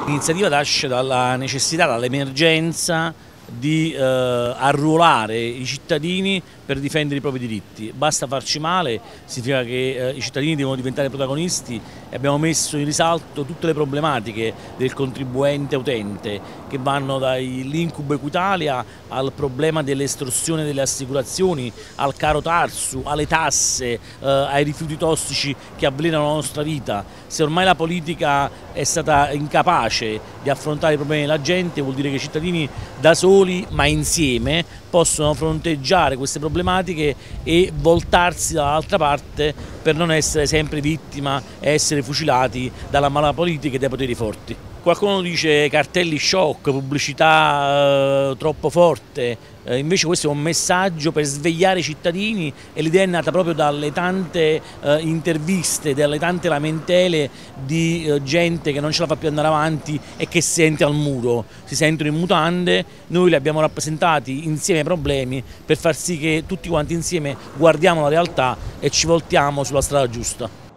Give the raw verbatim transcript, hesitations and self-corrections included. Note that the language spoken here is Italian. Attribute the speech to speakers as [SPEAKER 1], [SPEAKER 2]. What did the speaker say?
[SPEAKER 1] L'iniziativa nasce dalla necessità, dall'emergenza di eh, arruolare i cittadini per difendere i propri diritti. Basta farci male, significa che eh, i cittadini devono diventare protagonisti e abbiamo messo in risalto tutte le problematiche del contribuente utente che vanno dall'incubo Equitalia al problema dell'estorsione delle assicurazioni, al caro Tarsu, alle tasse, eh, ai rifiuti tossici che avvelenano la nostra vita. Se ormai la politica è stata incapace di affrontare i problemi della gente, vuol dire che i cittadini da soli ma insieme possono fronteggiare queste problematiche e voltarsi dall'altra parte per non essere sempre vittima e essere fucilati dalla mala politica e dai poteri forti. Qualcuno dice cartelli shock, pubblicità eh, troppo forte, eh, invece questo è un messaggio per svegliare i cittadini e l'idea è nata proprio dalle tante eh, interviste, dalle tante lamentele di eh, gente che non ce la fa più andare avanti e che si sente al muro, si sentono in mutande. Noi li abbiamo rappresentati insieme ai problemi per far sì che tutti quanti insieme guardiamo la realtà e ci voltiamo sulla strada giusta.